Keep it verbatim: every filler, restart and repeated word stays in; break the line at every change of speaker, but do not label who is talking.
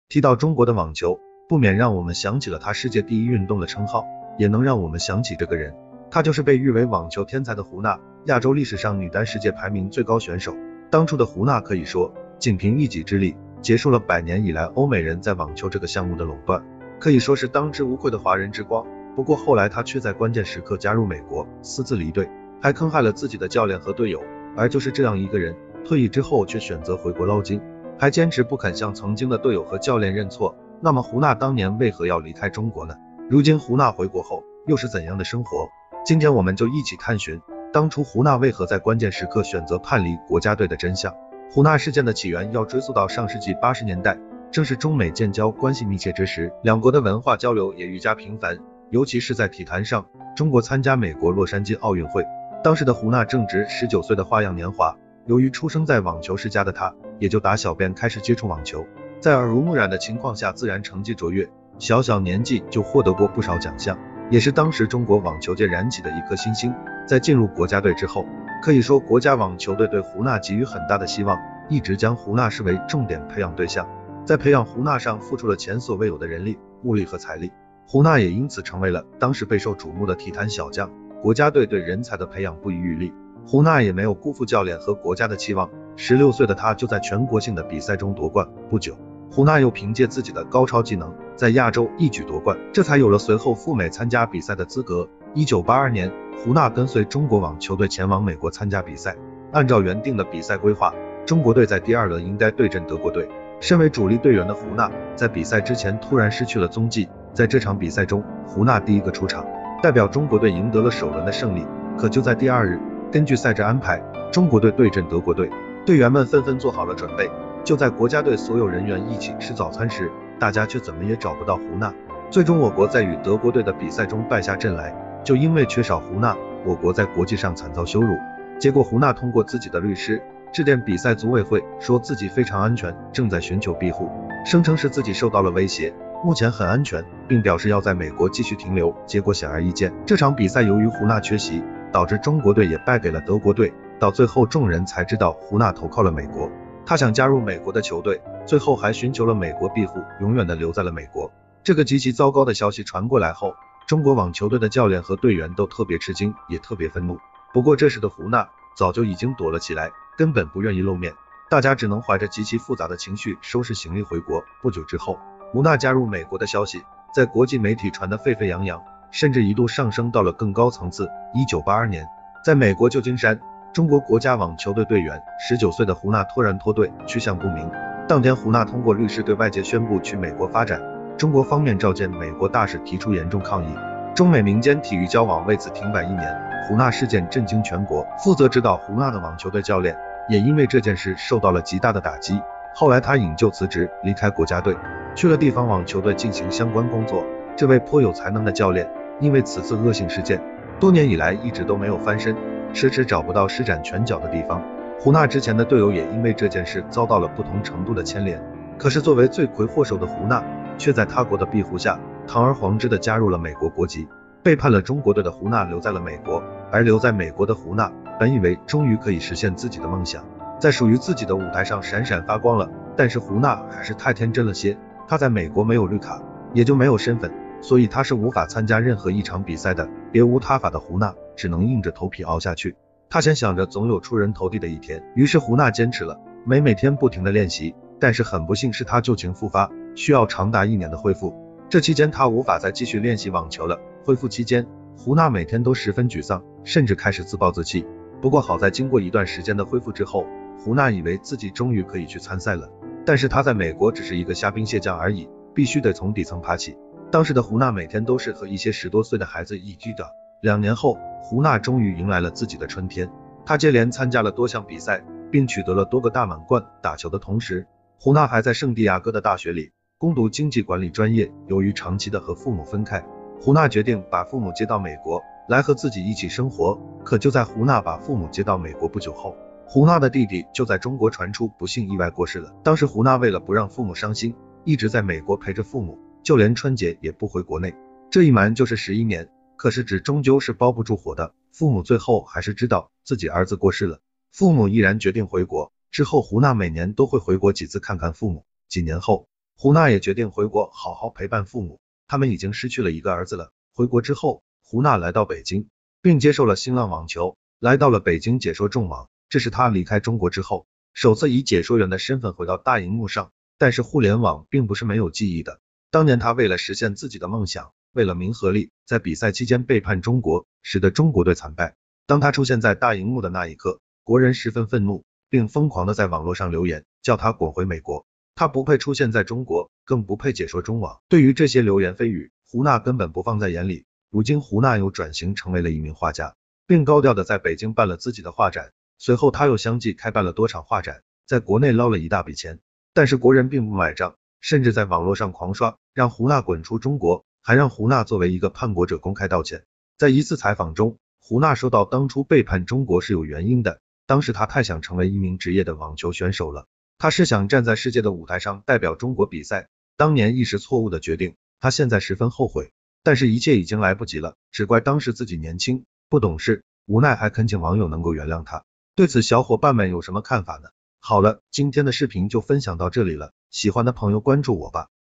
提到中国的网球，不免让我们想起了他世界第一运动的称号，也能让我们想起这个人，他就是被誉为网球天才的胡娜，亚洲历史上女单世界排名最高选手。当初的胡娜可以说仅凭一己之力，结束了百年以来欧美人在网球这个项目的垄断，可以说是当之无愧的华人之光。不过后来他却在关键时刻加入美国，私自离队，还坑害了自己的教练和队友。而就是这样一个人，退役之后却选择回国捞金，还坚持不肯向曾经的队友和教练认错。那么胡娜当年为何要离开中国呢？如今胡娜回国后又是怎样的生活？今天我们就一起探寻当初胡娜为何在关键时刻选择叛离国家队的真相。胡娜事件的起源要追溯到上世纪八十年代，正是中美建交关系密切之时，两国的文化交流也愈加频繁，尤其是在体坛上，中国参加美国洛杉矶奥运会，当时的胡娜正值十九岁的花样年华，由于出生在网球世家的她，也就打小便开始接触网球，在耳濡目染的情况下，自然成绩卓越，小小年纪就获得过不少奖项，也是当时中国网球界燃起的一颗新星。在进入国家队之后，可以说国家网球队对胡娜给予很大的希望，一直将胡娜视为重点培养对象，在培养胡娜上付出了前所未有的人力、物力和财力，胡娜也因此成为了当时备受瞩目的体坛小将。国家队对人才的培养不遗余力，胡娜也没有辜负教练和国家的期望，十六岁的她就在全国性的比赛中夺冠。不久，胡娜又凭借自己的高超技能在亚洲一举夺冠，这才有了随后赴美参加比赛的资格。一九八二年，胡娜跟随中国网球队前往美国参加比赛，按照原定的比赛规划，中国队在第二轮应该对阵德国队。身为主力队员的胡娜在比赛之前突然失去了踪迹，在这场比赛中，胡娜第一个出场，代表中国队赢得了首轮的胜利。可就在第二日，根据赛制安排，中国队对阵德国队，队员们纷纷做好了准备。就在国家队所有人员一起吃早餐时，大家却怎么也找不到胡娜。最终我国在与德国队的比赛中败下阵来，就因为缺少胡娜，我国在国际上惨遭羞辱。结果胡娜通过自己的律师致电比赛组委会，说自己非常安全，正在寻求庇护，声称是自己受到了威胁，目前很安全，并表示要在美国继续停留。结果显而易见，这场比赛由于胡娜缺席，导致中国队也败给了德国队。到最后众人才知道胡娜投靠了美国，她想加入美国的球队，最后还寻求了美国庇护，永远的留在了美国。这个极其糟糕的消息传过来后，中国网球队的教练和队员都特别吃惊，也特别愤怒。不过这时的胡娜早就已经躲了起来，根本不愿意露面，大家只能怀着极其复杂的情绪收拾行李回国。不久之后，胡娜加入美国的消息在国际媒体传得沸沸扬扬，甚至一度上升到了更高层次。一九八二年，在美国旧金山，中国国家网球队队员十九岁的胡娜突然脱队，去向不明。当天胡娜通过律师对外界宣布去美国发展，中国方面召见美国大使提出严重抗议，中美民间体育交往为此停摆一年。胡娜事件震惊全国，负责指导胡娜的网球队教练也因为这件事受到了极大的打击。后来他引咎辞职，离开国家队，去了地方网球队进行相关工作。这位颇有才能的教练因为此次恶性事件，多年以来一直都没有翻身，迟迟找不到施展拳脚的地方。胡娜之前的队友也因为这件事遭到了不同程度的牵连，可是作为罪魁祸首的胡娜却在他国的庇护下堂而皇之的加入了美国国籍。背叛了中国队的胡娜留在了美国，而留在美国的胡娜本以为终于可以实现自己的梦想，在属于自己的舞台上闪闪发光了。但是胡娜还是太天真了些，她在美国没有绿卡，也就没有身份，所以她是无法参加任何一场比赛的。别无他法的胡娜只能硬着头皮熬下去。她先想着总有出人头地的一天，于是胡娜坚持了，每每天不停的练习。但是很不幸是她旧情复发，需要长达一年的恢复。这期间她无法再继续练习网球了。恢复期间，胡娜每天都十分沮丧，甚至开始自暴自弃。不过好在经过一段时间的恢复之后，胡娜以为自己终于可以去参赛了。但是她在美国只是一个虾兵蟹将而已，必须得从底层爬起。当时的胡娜每天都是和一些十多岁的孩子一起的。两年后，胡娜终于迎来了自己的春天。她接连参加了多项比赛，并取得了多个大满贯。打球的同时，胡娜还在圣地亚哥的大学里攻读经济管理专业。由于长期的和父母分开，胡娜决定把父母接到美国来和自己一起生活。可就在胡娜把父母接到美国不久后，胡娜的弟弟就在中国传出不幸意外过世了。当时胡娜为了不让父母伤心，一直在美国陪着父母，就连春节也不回国内。这一瞒就是十一年，可是纸终究是包不住火的，父母最后还是知道自己儿子过世了，父母毅然决定回国。之后胡娜每年都会回国几次看看父母。几年后， 胡娜也决定回国好好陪伴父母，他们已经失去了一个儿子了。回国之后，胡娜来到北京，并接受了新浪网球，来到了北京解说众网，这是他离开中国之后，首次以解说员的身份回到大荧幕上。但是互联网并不是没有记忆的，当年他为了实现自己的梦想，为了名和利，在比赛期间背叛中国，使得中国队惨败。当他出现在大荧幕的那一刻，国人十分愤怒，并疯狂的在网络上留言，叫他滚回美国，他不配出现在中国，更不配解说中网。对于这些流言蜚语，胡娜根本不放在眼里。如今胡娜又转型成为了一名画家，并高调的在北京办了自己的画展，随后他又相继开办了多场画展，在国内捞了一大笔钱。但是国人并不买账，甚至在网络上狂刷让胡娜滚出中国，还让胡娜作为一个叛国者公开道歉。在一次采访中，胡娜说到当初背叛中国是有原因的，当时他太想成为一名职业的网球选手了，他是想站在世界的舞台上代表中国比赛，当年一时错误的决定，他现在十分后悔，但是一切已经来不及了，只怪当时自己年轻不懂事，无奈还恳请网友能够原谅他。对此小伙伴们有什么看法呢？好了，今天的视频就分享到这里了，喜欢的朋友关注我吧。